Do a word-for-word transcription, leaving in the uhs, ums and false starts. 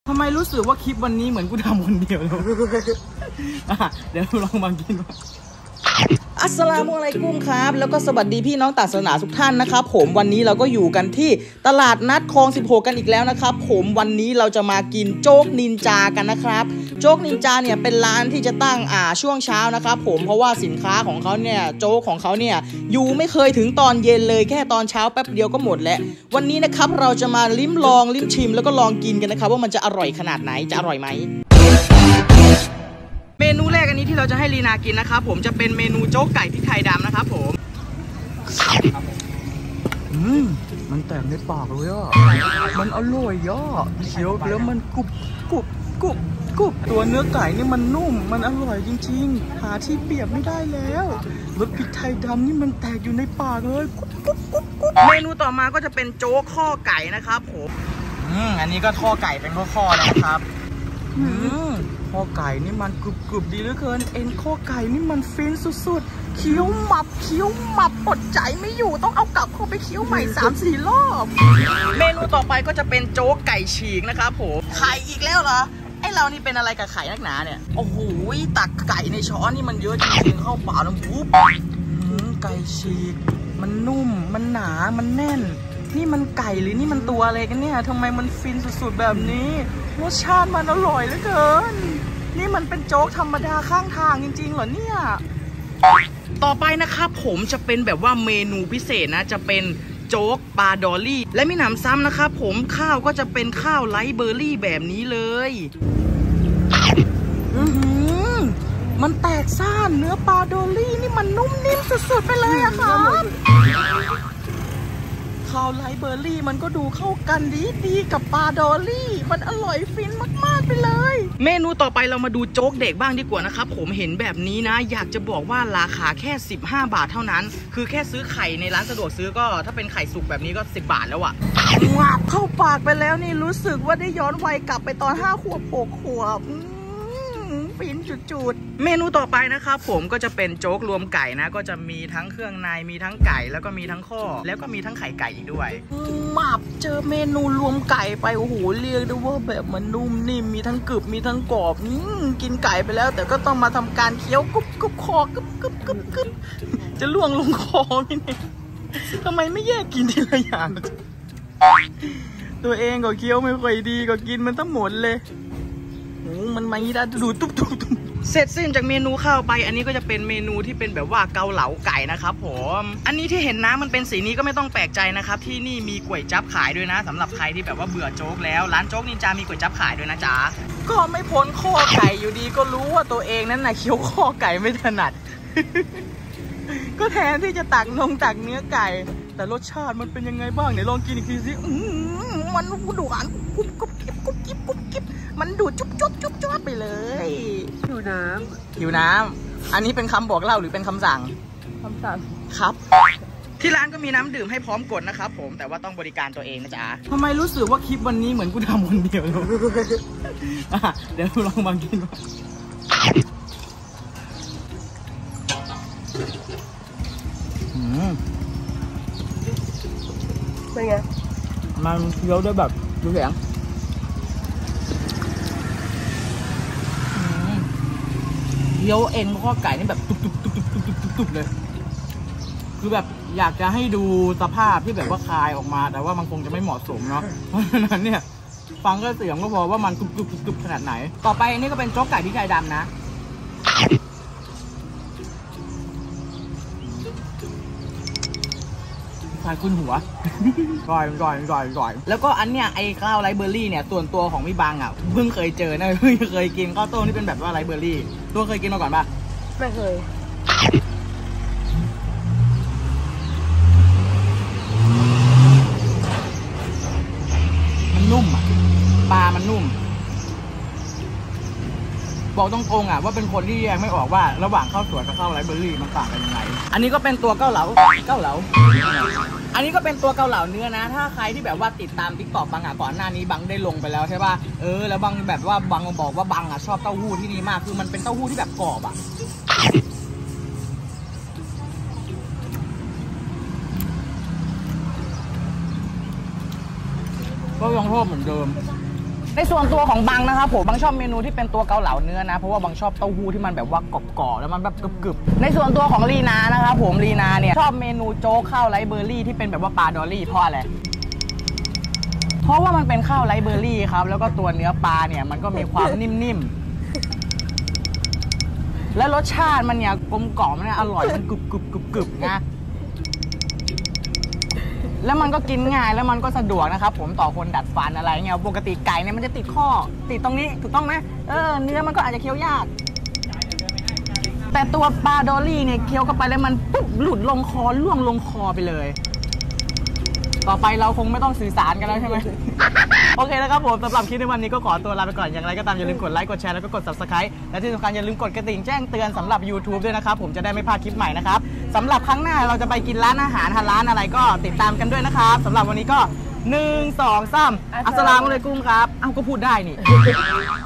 ทำไมรู้สึกว่าคลิปวันนี้เหมือนกูทำคนเดียวเลยเดี๋ยวลองมากินก่อนอัสสลามุอะลัยกุมครับแล้วก็สวัสดีพี่น้องศาสนาทุกท่านนะครับผมวันนี้เราก็อยู่กันที่ตลาดนัดคลองสิบหกกันอีกแล้วนะครับผมวันนี้เราจะมากินโจ๊กนินจากันนะครับโจ๊กนินจาเนี่ยเป็นร้านที่จะตั้งอ่าช่วงเช้านะครับผมเพราะว่าสินค้าของเขาเนี่ยโจ๊กของเขาเนี่ยอยู่ไม่เคยถึงตอนเย็นเลยแค่ตอนเช้าแป๊บเดียวก็หมดแล้ววันนี้นะครับเราจะมาลิ้มลองลิ้มชิมแล้วก็ลองกินกันนะครับว่ามันจะอร่อยขนาดไหนจะอร่อยไหมเมนูแรกอันนี้ที่เราจะให้ลีนากินนะครับผมจะเป็นเมนูโจ๊กไก่พริกไทยดำนะครับผมอืมมันแตกในปากเลยอ่ะมันอร่อยย่อเคี้ยวแล้วมันกรุบกรุบกรุบกรุบตัวเนื้อไก่นี่มันนุ่มมันอร่อยจริงๆหาที่เปรียบไม่ได้แล้วรสพริกไทยดำนี่มันแตกอยู่ในปากเลยกรุบกรุบกรุบกรุบเมนูต่อมาก็จะเป็นโจ๊กข้อไก่นะครับผมอืมอันนี้ก็ข้อไก่เป็นข้อๆเลยนะครับอืมข้อไก่นี่มันกรุบกรุบดีเหลือเกินเอ็นข้อไก่นี่มันฟินสุดๆเคี้ยวหมับเคี้ยวหมับอดใจไม่อยู่ต้องเอากลับเข้าไปเคี้ยวใหม่ สามสี่ รอบเมนูต่อไปก็จะเป็นโจ๊กไก่ฉีกนะครับผมไข่อีกแล้วเหรอไอเรานี่เป็นอะไรกับไข่นักหนาเนี่ยโอ้โหตักไก่ในช้อนนี่มันเยอะจริงๆเข้าปากน้ำปุ๊บไก่ฉีกมันนุ่มมันหนามันแน่นนี่มันไก่หรือนี่มันตัวอะไรกันเนี่ยทำไมมันฟินสุดๆแบบนี้รสชาติมันอร่อยเหลือเกินนี่มันเป็นโจ๊กธรรมดาข้างทางจริงๆเหรอเนี่ยต่อไปนะครับผมจะเป็นแบบว่าเมนูพิเศษนะจะเป็นโจ๊กปลาดอลลี่และมีหนำซ้ำนะครับผมข้าวก็จะเป็นข้าวไลท์เบอร์รี่แบบนี้เลยอือหือมันแตกซ่านเนื้อปลาดอลลี่นี่มันนุ่มนิ่มสุดๆไปเลยอะครับข้าวไลท์เบอร์รี่มันก็ดูเข้ากันดีดีกับปลาดอลลี่มันอร่อยฟินมากๆไปเลยเมนูต่อไปเรามาดูโจ๊กเด็กบ้างดีกว่านะครับผมเห็นแบบนี้นะอยากจะบอกว่าราคาแค่สิบห้าบาทเท่านั้นคือแค่ซื้อไข่ในร้านสะดวกซื้อก็ถ้าเป็นไข่สุกแบบนี้ก็สิบบาทแล้วอะงาบเข้าปากไปแล้วนี่รู้สึกว่าได้ย้อนวัยกลับไปตอนห้าขวบหกขวบฟินจุดๆเมนูต่อไปนะครับผมก็จะเป็นโจ๊กรวมไก่นะก็จะมีทั้งเครื่องในมีทั้งไก่แล้วก็มีทั้งข้อแล้วก็มีทั้งไข่ไก่อีกด้วยมาบเจอเมนูรวมไก่ไปโอ้โหเรียกได้ว่าแบบมันนุ่มนิ่มมีทั้งกรึบมีทั้งกรอบกินไก่ไปแล้วแต่ก็ต้องมาทำการเคี้ยวกุ๊บกุ๊บคอกุ๊บกุ๊บกุ๊บกุ๊บจะล่วงลงคอไหมเนี่ยทำไมไม่แยกกินทีละอย่างตัวเองก็เคี้ยวไม่ค่อยดีก็กินมันทั้งหมดเลยมันมาอีดาดูตุ๊บตุ๊บเสร็จสิ้นจากเมนูข้าวไปอันนี้ก็จะเป็นเมนูที่เป็นแบบว่าเกาเหลาไก่นะครับผมอันนี้ที่เห็นน้ำมันเป็นสีนี้ก็ไม่ต้องแปลกใจนะครับที่นี่มีก๋วยจั๊บขายด้วยนะสำหรับใครที่แบบว่าเบื่อโจ๊กแล้วร้านโจ๊กนินจามีก๋วยจั๊บขายด้วยนะจ๊ะก็ไม่พ้นข้อไก่อยู่ดีก็รู้ว่าตัวเองนั้นน่ะเคี้ยวข้อไก่ไม่ถนัดก็แทนที่จะตักนงตักเนื้อไก่แต่รสชาติมันเป็นยังไงบ้างไหนลองกินอีกทีสิมันดูอันกุ๊บกุ๊บกิ๊บกุ๊บกิ๊บกุ๊บกิ๊บมันดูจุ๊บจุ๊บจุ๊บจุ๊บไปเลยหิวน้ำหิวน้ำอันนี้เป็นคำบอกเล่าหรือเป็นคำสั่งคำสั่งครับที่ร้านก็มีน้ำดื่มให้พร้อมกดนะครับผมแต่ว่าต้องบริการตัวเองนะจ๊ะทำไมรู้สึกว่าคลิปวันนี้เหมือนกูทำคนเดียวเลยเดี๋ยวลองมากินก่อนเป็นไงมันเคี้ยวได้แบบดูแข็งเคี้ยวเอ็นข้อไก่นี่แบบตุบตุบตุบตุบตุบตุบตุบเลยคือแบบอยากจะให้ดูสภาพที่แบบว่าคายออกมาแต่ว่ามันคงจะไม่เหมาะสมเนาะเพราะฉะนั้นเนี่ยฟังก็เสียงก็พอว่ามันตุบตุบตุบตุบขนาดไหนต่อไปอันนี้ก็เป็นโจ๊กไก่พริกไทยดำนะใช่ขึ้นหัวก่อยก่อยก่อยก่อยแล้วก็อันเนี้ยไอ้ข้าวไรเบอร์รี่เนี่ยส่วนตัวของพี่บังอ่ะเพิ่งเคยเจอนะเพิ่งเคยกินข้าวต้มที่เป็นแบบว่าไรเบอร์รี่ตัวเคยกินมาก่อนปะไม่เคยมันนุ่มอ่ะปลามันนุ่มบอกตรงๆอ่ะว่าเป็นคนที่แยกไม่ออกว่าระหว่างข้าวสวยกับข้าวไรเบอร์รี่มันต่างกันยังไงอันนี้ก็เป็นตัวเกาเหลาเกาเหลาอันนี้ก็เป็นตัวเกาเหลาเนื้อนะถ้าใครที่แบบว่าติดตามติ๊กต็อกบังอ่ะก่อนหน้านี้บังได้ลงไปแล้วใช่ป่ะเออแล้วบังแบบว่าบังบอกว่าบังอ่ะชอบเต้าหู้ที่นี่มากคือมันเป็นเต้าหู้ที่แบบกรอบอ่ะก็ยังชอบเหมือนเดิมในส่วนตัวของบังนะครับผมบังชอบเมนูที่เป็นตัวเกาเหลาเนื้อนะเพราะว่าบังชอบเต้าหู้ที่มันแบบว่ากรอบๆแล้วมันแบบกรึบๆในส่วนตัวของลีนานะครับผมลีนาเนี่ยชอบเมนูโจ๊กข้าวไรซ์เบอร์รี่ที่เป็นแบบว่าปลาดอลลี่เพราะอะไรเพราะว่ามันเป็นข้าวไรซ์เบอร์รี่ครับแล้วก็ตัวเนื้อปลาเนี่ยมันก็มีความนิ่มๆและรสชาติมันเนี่ยกลมกล่อมเนี่ยอร่อยมันกรึบๆๆนะแล้วมันก็กินง่ายแล้วมันก็สะดวกนะครับผมต่อคนดัดฟันอะไรเงี้ยปกติไก่เนี่ยมันจะติดข้อติดตรงนี้ถูกต้องไหมเออเนื้อมันก็อาจจะเคี้ยวยากแต่ตัวปลาดอลลี่เนี่ยเคี้ยวเข้าไปแล้วมันปุ๊บหลุดลงคอล่วงลงคอไปเลยต่อไปเราคงไม่ต้องสื่อสารกันแล้วใช่ไหม โอเคนะครับผมสำหรับคลิปในวันนี้ก็ขอตัวลาไปก่อนอย่างไรก็ตามอย่าลืมกดไลค์กดแชร์แล้วก็กด ซับสไครบ์ และที่สำคัญอย่าลืมกดกระดิ่งแจ้งเตือนสำหรับ ยูทูบ ด้วยนะครับผมจะได้ไม่พลาดคลิปใหม่นะครับสำหรับครั้งหน้าเราจะไปกินร้านอาหารฮาลาลอะไรก็ติดตามกันด้วยนะครับสำหรับวันนี้ก็หนึ่ง สอง สามอัสสลามุอะลัยกุมครับเอ้าก็พูดได้นี่